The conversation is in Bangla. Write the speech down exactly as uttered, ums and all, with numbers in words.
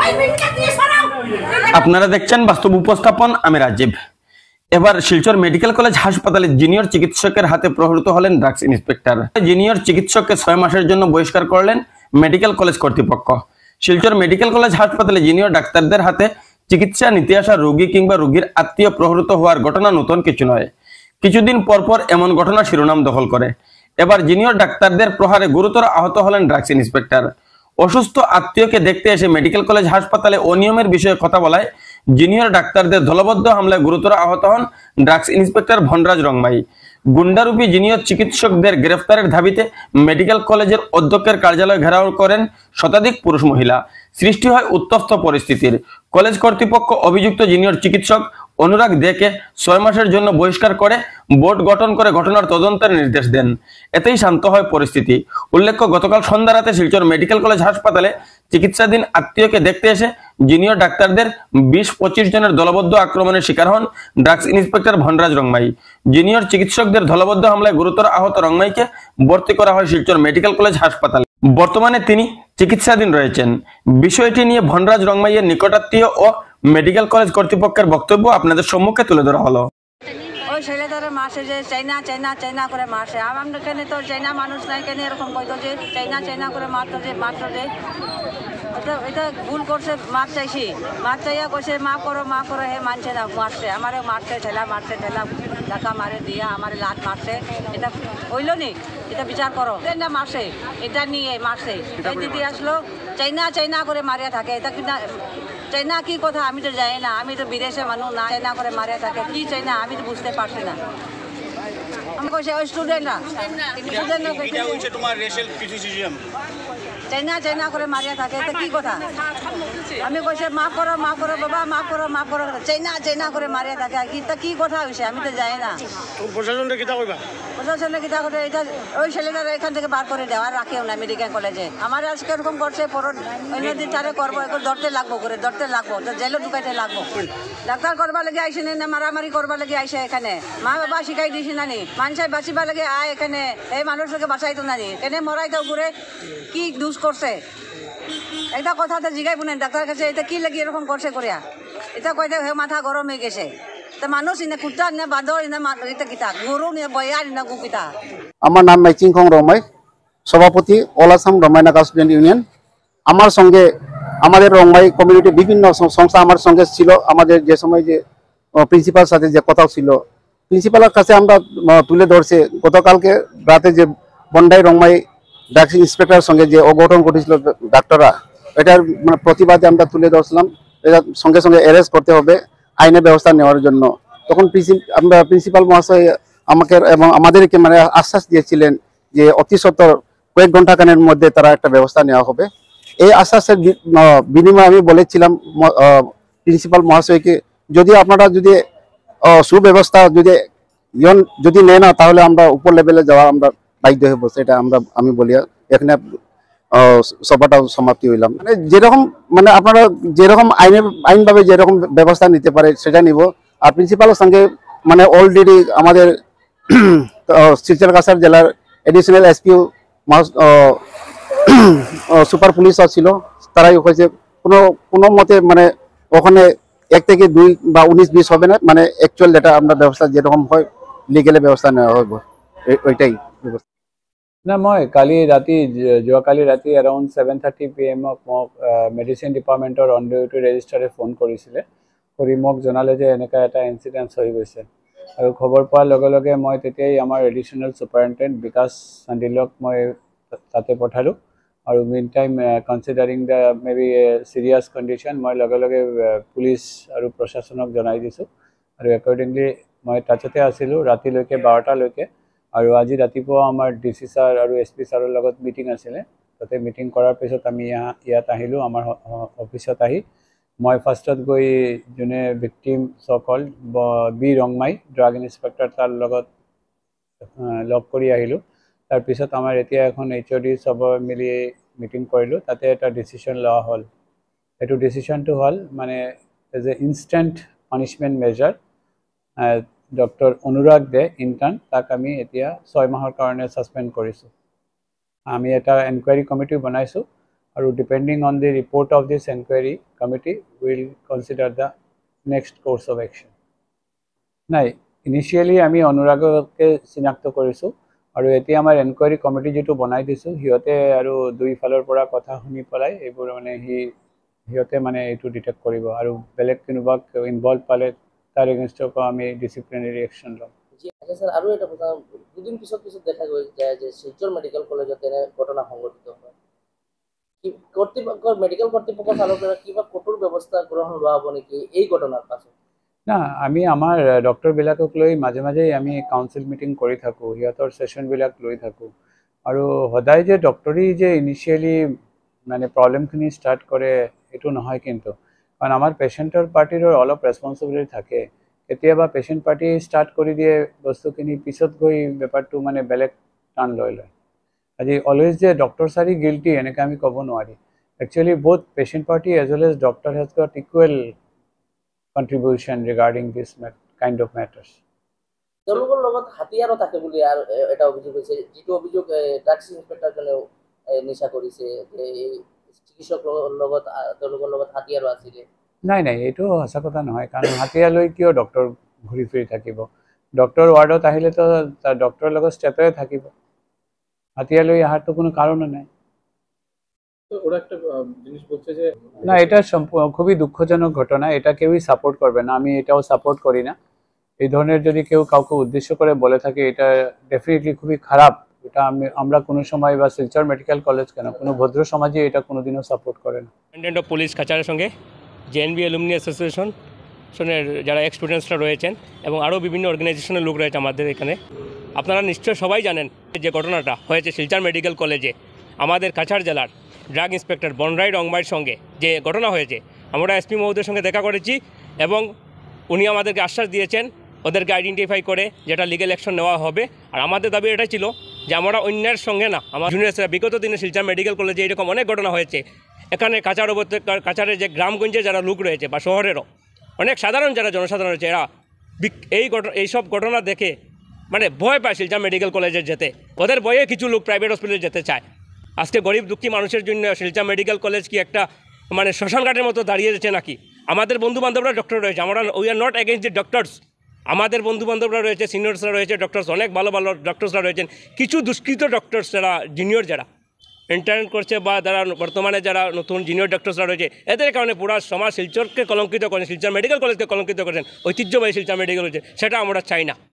আপনারা দেখছেন বাস্তব উপস্থাপন, আমি রাজীব। এবার শিলচর মেডিকেল কলেজ হাসপাতালে জুনিয়র চিকিৎসকের হাতে প্রহৃত হলেন ড্রাগস ইন্সপেক্টর। জুনিয়র চিকিৎসককে ছয় মাসের জন্য বহিষ্কার করলেন মেডিকেল কলেজ কর্তৃপক্ষ। শিলচর মেডিকেল কলেজ হাসপাতালে জুনিয়র ডাক্তারদের হাতে চিকিৎসা নিতে আসা রোগী কিংবা রোগীর আত্মীয় প্রহৃত হওয়ার ঘটনা নতুন কিছু নয়। কিছুদিন পরপর এমন ঘটনা শিরোনাম দখল করে। এবার জুনিয়র ডাক্তারদের প্রহারে গুরুতর আহত হলেন ড্রাগস ইন্সপেক্টর। অসুস্থ আত্মীয়কে দেখতে এসে মেডিকেল কলেজ হাসপাতালে অনিয়মের বিষয়ে কথা বলায় জুনিয়র ডাক্তারদের দলবদ্ধ হামলায় গুরুতর আহত হন ড্রাগস ইন্সপেক্টর ভনরাজ রংমাই। গুন্ডারূপী জুনিয়র চিকিৎসকদের গ্রেফতারের দাবিতে মেডিকেল কলেজের অধ্যক্ষের কার্যালয় ঘেরাও করেন শতাধিক পুরুষ মহিলা। সৃষ্টি হয় উত্তপ্ত পরিস্থিতির। কলেজ কর্তৃপক্ষ অভিযুক্ত জুনিয়র চিকিৎসক অনুরাগ দেকে ছয় মাসের জন্য বহিষ্কার করে বোর্ড গঠন করে ঘটনার তদন্তের নির্দেশ দেন। এতেই শান্ত হয় পরিস্থিতি। উল্লেখ্য, গতকাল সন্ধ্যা রাতে শিলচর মেডিকেল কলেজ হাসপাতালে চিকিৎসাধীন আত্মীয়কে দেখতে এসে জুনিয়র ডাক্তারদের বিশ পঁচিশ জনের দলবদ্ধ আক্রমণের শিকার হন drugs inspector Vanraj Rongmai. Junior চিকিৎসকদের দলবদ্ধ হামলায় গুরুতর আহত রংমাইকে ভর্তি করা হয় শিলচর মেডিকেল কলেজ হাসপাতালে। বর্তমানে তিনি চিকিৎসাধীন রয়েছেন। বিষয়টি নিয়ে ভনরাজ রংমাইয়ের নিকটাত্মীয় ও মেডিকেল কলেজ কর্তৃপক্ষের বক্তব্য আপনাদের সম্মুখে তুলে ধরা হলো। ওই ছেলেদের মাসে যে চাইনা চাইনা চাইনা করে মাসে আমাদের এখানে তো চাইনা মানুষ নাই, কেন এরকম কইতো যে চাইনা চাইনা করে মারতো যে মারতো যে এটা এটা ভুল করছে, মার চাইছি, মার চাইয়া কইছে মা করো মা করো, হে মানছে না, মারছে আমারে, মারতে ঠেলা মারতে ঠেলা ধাক্কা মারে দিয়া আমার লাত মারছে। এটা হইল নি, এটা বিচার করো। না মারছে, এটা নিয়ে মারছে। এই দিদি আসলো চাইনা চাইনা করে মারিয়া থাকে। এটা কি না চাইনা কি কথা আমি তো জানি না, আমি তো বিদেশে মানুষ না। চাইনা করে মারিয়া থাকে কি চাইনা আমি তো বুঝতে পারছি না। আমি কইছে ওই স্টুডেন্টরা চাইনা চাইনা করে মারিয়া থাকে, এটা কি কথা? আমি কইছে মা করো মা করো বাবা মা করো মা করো, চাইনা চাইনা করে মারিয়া থাকে। এটা কি কথা হয়েছে আমি তো জানি না। প্রশাসনটা কিতা কইবা? প্রশাসনে কিতা করে এটা ওই ছেলেটা এখান থেকে বার করে দেওয়া রাখেও না মেডিকেল কলেজে। আমার আজকে এরকম করছে, পর অন্যদিন তারে করবো, এখন ধরতে লাগবো করে ধরতে লাগবো, তো জেলে ঢুকাইতে লাগবো। ডাক্তার করবা লেগে আইসে না, মারামারি করবা লেগে আইসে এখানে। মা বাবা শিখাই দিছি নানি মানুষের বাঁচিবা লাগে আয় এখানে, এই মানুষকে বাঁচাইতো নানি, এনে মরাইতো ঘুরে কি দুষ করছে। একটা কথা তো জিগাই বুনেন ডাক্তার কাছে, এটা কি লাগি এরকম করছে করিয়া, এটা কইতে হে মাথা গরম হয়ে গেছে। তা মানুষ ইনে কুত্তা ইনে বাঁদর ইনে এটা কিতা গরু নিয়ে বয়ার ইনে গুকিতা। আমার নাম মাইচিং খং রমাই, সভাপতি All Assam Romai Naga Student Union. আমার সঙ্গে আমাদের রংমাই কমিউনিটি বিভিন্ন সংস্থা আমার সঙ্গে ছিল। আমাদের যে সময় যে প্রিন্সিপাল সাথে যে কথা ছিল, প্রিন্সিপালের কাছে আমরা তুলে ধরছে গতকালকে রাতে যে বন্ডাই রংমাই ড্রাগস ইন্সপেক্টরের সঙ্গে যে অঘটন ঘটেছিল ডাক্তাররা, এটার মানে প্রতিবাদে আমরা তুলে ধরছিলাম। এটা সঙ্গে সঙ্গে অ্যারেস্ট করতে হবে, আইনের ব্যবস্থা নেওয়ার জন্য। তখন আমরা প্রিন্সিপাল মহাশয় আমাকে এবং আমাদেরকে মানে আশ্বাস দিয়েছিলেন যে অতি সত্বর কয়েক ঘন্টা খানের মধ্যে তারা একটা ব্যবস্থা নেওয়া হবে। এই আশ্বাসের বিনিময়ে আমি বলেছিলাম প্রিন্সিপাল মহাশয়কে, যদি আপনারা যদি সুব্যবস্থা যদি যদি নেয় না, তাহলে আমরা উপর লেভেলে যাওয়া আমরা বাধ্য হব। সেটা আমরা আমি বলি এখানে সভাটা সমাপ্তি হইলাম। মানে যেরকম মানে আপনারা যেরকম আইনের আইনভাবে যেরকম ব্যবস্থা নিতে পারে সেটা নিব। আর প্রিন্সিপালের সঙ্গে মানে অলরেডি আমাদের শিলচর কাছাড় জেলার এডিশনাল এসপিও সুপার পুলিশও ছিল, তারাই হয়েছে কোনো কোনো মতে মানে ওখানে এক থেকে দুই বা উনিশ বিশ হবে না, মানে অ্যাকচুয়াল যেটা আমরা ব্যবস্থা যেরকম হয় লিগেলে ব্যবস্থা নেওয়া হইব, ওইটাই ব্যবস্থা। না মই কালি ৰাতি যোৱাকালি ৰাতি এৰাউণ্ড ছেভেন থাৰ্টি পি এমক মোক মেডিচিন ডিপাৰ্টমেণ্টৰ অন ডিউটি ৰেজিষ্টাৰে ফোন কৰিছিলে। কৰি মোক জনালে যে এনেকুৱা এটা ইনচিডেণ্ট হৈ গৈছে। আৰু খবৰ পোৱাৰ লগে লগে মই তেতিয়াই আমাৰ এডিশ্যনেল ছুপাৰিণ্টেণ্ডেণ্ট বিকাশ চান্দিলক মই তাতে পঠালোঁ। আৰু main time considering the may be serious condition মই লগে লগে পুলিচ আৰু প্ৰশাসনক জনাই দিছোঁ। আৰু একৰ্ডিংলি মই টাচতে আছিলোঁ ৰাতিলৈকে বাৰটালৈকে। আৰু আজি ৰাতিপুৱা আমাৰ ডি চি ছাৰ আৰু এছ পি ছাৰৰ লগত মিটিং আছিলে। তাতে মিটিং কৰাৰ পিছত আমি ইয়াত আহিলোঁ, আমাৰ অফিচত আহি মই ফাৰ্ষ্টত গৈ যোনে ভিক্টিম চকল বি ৰংমাই ড্ৰাগ ইন্সপেক্টৰ তাৰ লগত লগ কৰি আহিলোঁ। তাৰপিছত আমাৰ এতিয়া এখন এইচ অ' ডি চবৰ মিলি মিটিং কৰিলোঁ, তাতে এটা ডিচিশ্যন লোৱা হ'ল। এইটো ডিচিশ্যনটো হ'ল মানে as a instant punishment measure doctor Anurag Dey intern, তাক আমি এতিয়া ছয় মাহৰ কাৰণে ছাছপেণ্ড কৰিছোঁ। আমি এটা এনকুৱাৰী কমিটি বনাইছোঁ আৰু depending on the report of this enquiry committee will consider the next course of action. নাই, ইনিচিয়েলি আমি অনুৰাগকে চিনাক্ত কৰিছোঁ আৰু এতিয়া আমাৰ এনকুৱাৰী কমিটি যিটো বনাই দিছোঁ সিহঁতে আৰু দুইফালৰ পৰা কথা শুনি পেলাই এইবোৰ মানে সি সিহঁতে মানে এইটো ডিটেক্ট কৰিব আৰু বেলেগ কোনোবাক ইনভলভ পালে তাৰ এগেইনষ্টকো আমি ডিচিপ্লিনাৰী একশ্যন ল'ম। আচ্ছা স্যার, আরও একটা কথা, দুদিন পিছত পিছত দেখা যায় যে শিলচর মেডিকেল কলেজত এনে ঘটনা সংঘটিত হয়। কি কর্তৃপক্ষ মেডিকেল কর্তৃপক্ষৰ ফালৰ পৰা কিবা কঠোৰ ব্যৱস্থা গ্ৰহণ লোৱা হ'ব নেকি এই ঘটনাৰ পাছত? না, আমি আমাৰ ডক্টৰবিলাকক লৈ মাজে মাজেই আমি কাউন্সিল মিটিং কৰি থাকোঁ, সিহঁতৰ ছেশ্যনবিলাক লৈ থাকোঁ আৰু সদায় যে ডক্টৰী যে ইনিচিয়েলি মানে প্ৰব্লেমখিনি ষ্টাৰ্ট কৰে এইটো নহয়, কিন্তু কাৰণ আমাৰ পেচেণ্টৰ পাৰ্টিৰো অলপ ৰেছপনচিবিলিটি থাকে। কেতিয়াবা পেচেণ্ট পাৰ্টি ষ্টাৰ্ট কৰি দিয়ে বস্তুখিনি, পিছত গৈ বেপাৰটো মানে বেলেগ টান লৈ লয়। আজি অলৱেজ যে ডক্টৰ চাৰি গিল্টি এনেকৈ আমি ক'ব নোৱাৰি। Actually both patient party as well as doctor has got equal contribution regarding this kind of matters. তেওঁলোকৰ লগত হাতিয়াৰো থাকে বুলি আৰু এটা অভিযোগ হৈছে, যিটো অভিযোগ ড্ৰাগছ ইন্সপেক্টৰজনেও নিশা কৰিছে যে এই চিকিৎসকৰ লগত তেওঁলোকৰ লগত হাতিয়াৰো আছিলে। নাই নাই, এইটো সঁচা কথা নহয়, কাৰণ হাতিয়াৰ লৈ কিয় ডক্টৰ ঘূৰি ফুৰি থাকিব? ডক্টৰ ৱাৰ্ডত আহিলেতো তাৰ ডক্টৰৰ লগত ষ্টেপে থাকিব, হাতিয়াৰ লৈ অহাৰতো কোনো কাৰণো নাই। ওরা একটা জিনিস বলছে যে না, এটা খুবই দুঃখজনক ঘটনা, এটা কেউই সাপোর্ট করবে না, আমি এটাও সাপোর্ট করি না। এই ধরনের যদি কেউ কাউকে উদ্দেশ্য করে বলে থাকে এটা ডেফিনেটলি খুবই খারাপ। এটা আমি আমরা কোনো সময় বা শিলচর মেডিকেল কলেজ কেন কোনো ভদ্র সমাজে এটা কোনোদিনও সাপোর্ট করে না। কমান্ডেন্ট অফ পুলিশ কাছারের সঙ্গে জেএনবি অ্যালুমনি অ্যাসোসিয়েশন সনের যারা এক্স স্টুডেন্টসরা রয়েছেন এবং আরও বিভিন্ন অর্গানাইজেশনের লোক রয়েছে আমাদের এখানে। আপনারা নিশ্চয় সবাই জানেন যে ঘটনাটা হয়েছে শিলচর মেডিকেল কলেজে আমাদের কাছাড় জেলার ড্রাগ ইন্সপেক্টর বনরাই রংমাইয়ের সঙ্গে যে ঘটনা হয়েছে। আমরা এসপি মহোদয়ের সঙ্গে দেখা করেছি এবং উনি আমাদেরকে আশ্বাস দিয়েছেন ওদেরকে আইডেন্টিফাই করে যেটা লিগ্যাল অ্যাকশন নেওয়া হবে। আর আমাদের দাবি এটাই ছিল যে আমরা অন্যের সঙ্গে না, আমার জুনিয়র্সরা বিগত দিনে শিলচর মেডিকেল কলেজে এরকম অনেক ঘটনা হয়েছে। এখানে কাছাড় উপত্যকার কাছাড়ের যে গ্রামগঞ্জে যারা লোক রয়েছে বা শহরেরও অনেক সাধারণ যারা জনসাধারণ রয়েছে, এরা এই ঘটনা এইসব ঘটনা দেখে মানে ভয় পায় শিলচর মেডিকেল কলেজে যেতে। ওদের ভয়ে কিছু লোক প্রাইভেট হসপিটালে যেতে চায়। আজকে গরিব দুঃখী মানুষের জন্য শিলচর মেডিকেল কলেজ কি একটা মানে শ্মশানঘাটের মতো দাঁড়িয়ে যাচ্ছে নাকি? আমাদের বন্ধুবান্ধবরা ডক্টর রয়েছে, আমরা we are not against the doctors. আমাদের বন্ধুবান্ধবরা রয়েছে, সিনিয়র্সরা রয়েছে, ডক্টরস অনেক ভালো ভালো ডক্টরসরা রয়েছেন। কিছু দুষ্কৃত ডক্টরস যারা জুনিয়র যারা ইন্টার্ন করছে বা যারা বর্তমানে যারা নতুন জুনিয়র ডক্টরসরা রয়েছে, এদের কারণে পুরো সমাজ শিলচরকে কলঙ্কিত করেন, শিলচর মেডিকেল কলেজকে কলঙ্কিত করেন, ঐতিহ্যবাহী শিলচর মেডিকেল কলেজ, সেটা আমরা চাই না।